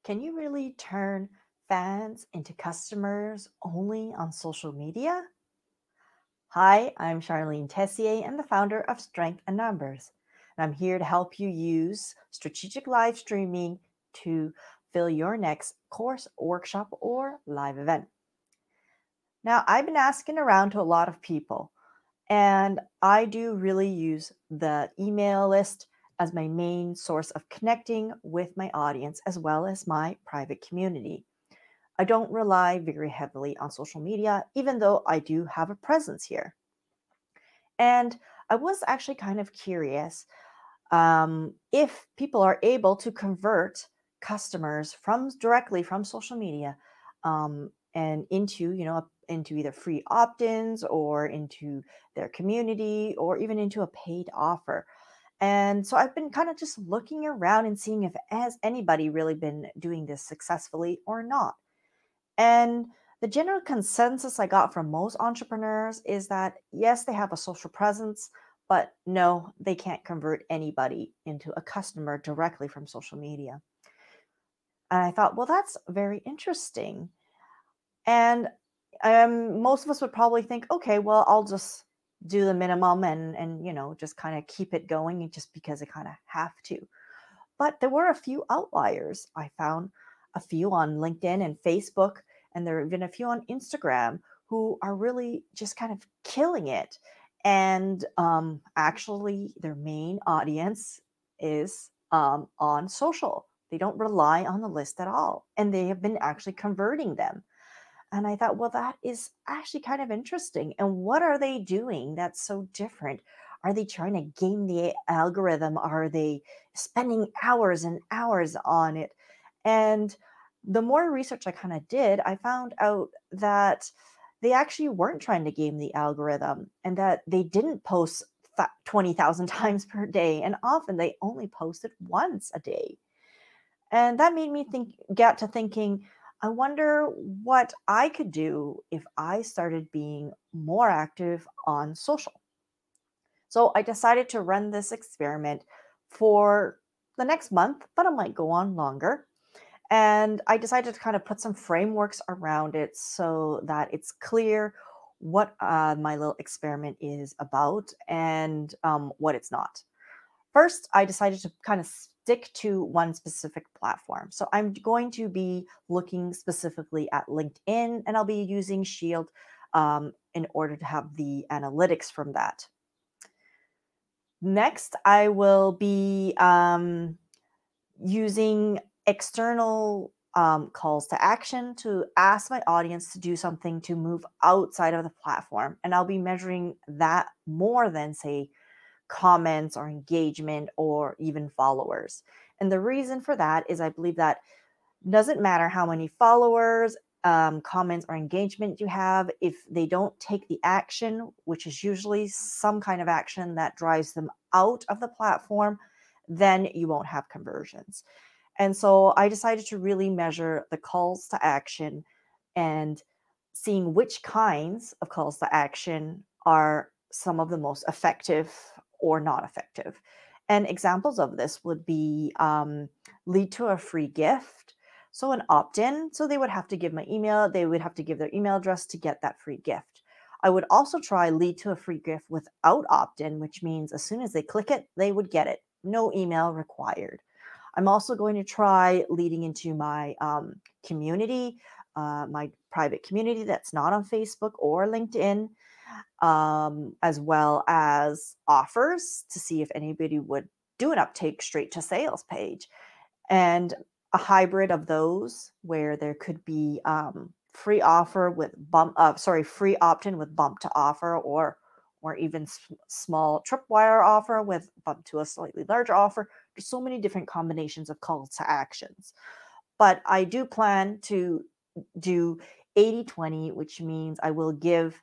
Can you really turn fans into customers only on social media? Hi, I'm Charlene Tessier. I'm the founder of Strength and Numbers. And I'm here to help you use strategic live streaming to fill your next course, workshop, or live event. Now, I've been asking around to a lot of people, and I do really use the email list as my main source of connecting with my audience as well as my private community. I don't rely very heavily on social media, even though I do have a presence here. And I was actually kind of curious if people are able to convert customers from directly from social media and into, into either free opt-ins or into their community or even into a paid offer. And so I've been kind of just looking around and seeing if has anybody really been doing this successfully or not. And the general consensus I got from most entrepreneurs is that yes, they have a social presence, but no, they can't convert anybody into a customer directly from social media. And I thought, well, that's very interesting. And most of us would probably think, okay, well, I'll just do the minimum and just kind of keep it going just because I kind of have to. But there were a few outliers. I found a few on LinkedIn and Facebook, and there have been a few on Instagram who are really just kind of killing it. And actually, their main audience is on social. They don't rely on the list at all, and they have been actually converting them. And I thought, well, that is actually kind of interesting. And what are they doing that's so different? Are they trying to game the algorithm? Are they spending hours and hours on it? And the more research I kind of did, I found out that they actually weren't trying to game the algorithm and that they didn't post 20,000 times per day. And often they only posted once a day. And that made me get to thinking, I wonder what I could do if I started being more active on social. So I decided to run this experiment for the next month, but it might go on longer. And I decided to kind of put some frameworks around it so that it's clear what my little experiment is about and what it's not. First, I decided to kind of stick to one specific platform. So I'm going to be looking specifically at LinkedIn, and I'll be using Shield in order to have the analytics from that. Next, I will be using external calls to action to ask my audience to do something to move outside of the platform. And I'll be measuring that more than, say, comments or engagement or even followers. And the reason for that is I believe that doesn't matter how many followers, comments, or engagement you have, if they don't take the action, which is usually some kind of action that drives them out of the platform, then you won't have conversions. And so I decided to really measure the calls to action and seeing which kinds of calls to action are some of the most effective or not effective. And examples of this would be lead to a free gift. So an opt-in, so they would have to give my email, they would have to give their email address to get that free gift. I would also try lead to a free gift without opt-in, which means as soon as they click it, they would get it. No email required. I'm also going to try leading into my community, my private community that's not on Facebook or LinkedIn, as well as offers to see if anybody would do an uptake straight to sales page, and a hybrid of those where there could be free offer with free opt-in with bump to offer, or even small tripwire offer with bump to a slightly larger offer. There's so many different combinations of calls to actions. But I do plan to do 80-20, which means I will give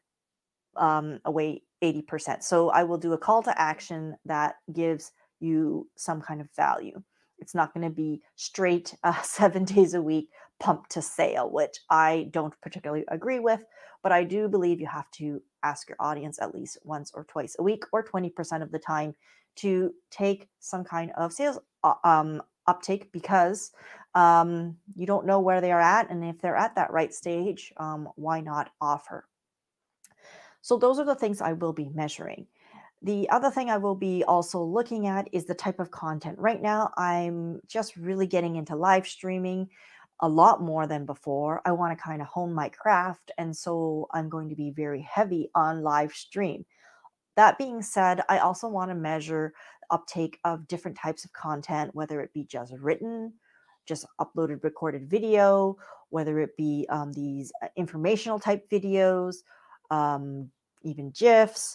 away 80%. So I will do a call to action that gives you some kind of value. It's not going to be straight 7 days a week pump to sale, which I don't particularly agree with, but I do believe you have to ask your audience at least once or twice a week or 20% of the time to take some kind of sales uptake because you don't know where they are at. And if they're at that right stage, why not offer? So those are the things I will be measuring. The other thing I will be also looking at is the type of content. Right now, I'm just really getting into live streaming a lot more than before. I want to kind of hone my craft. And so I'm going to be very heavy on live stream. That being said, I also want to measure uptake of different types of content, whether it be just written, just uploaded recorded video, whether it be these informational type videos, um, even GIFs,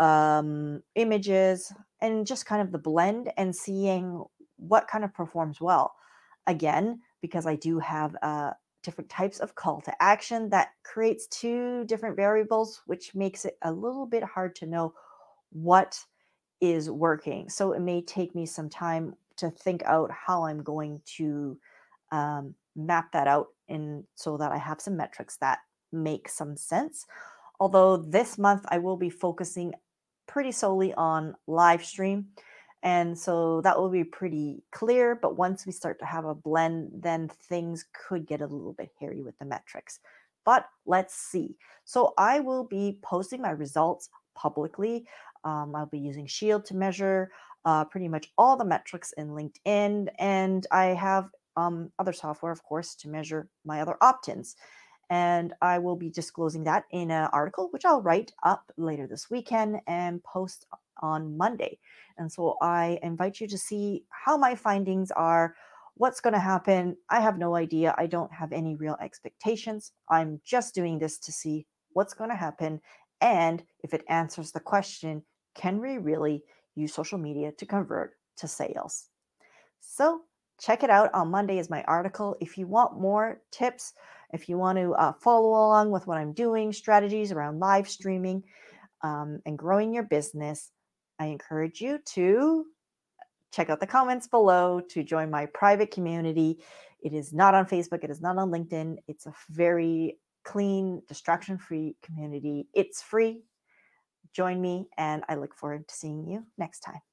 images, and just kind of the blend and seeing what kind of performs well. Again, because I do have different types of call to action, that creates two different variables, which makes it a little bit hard to know what is working. So it may take me some time to think out how I'm going to map that out in so that I have some metrics that make some sense. Although this month I will be focusing pretty solely on live stream. And so that will be pretty clear. But once we start to have a blend, then things could get a little bit hairy with the metrics. But let's see. So I will be posting my results publicly. I'll be using Shield to measure pretty much all the metrics in LinkedIn. And I have other software, of course, to measure my other opt-ins. And I will be disclosing that in an article, which I'll write up later this weekend and post on Monday. And so I invite you to see how my findings are, what's going to happen. I have no idea. I don't have any real expectations. I'm just doing this to see what's going to happen. And if it answers the question, can we really use social media to convert to sales? So check it out. On Monday is my article. If you want more tips, if you want to follow along with what I'm doing, strategies around live streaming and growing your business, I encourage you to check out the comments below to join my private community. It is not on Facebook. It is not on LinkedIn. It's a very clean, distraction-free community. It's free. Join me, and I look forward to seeing you next time.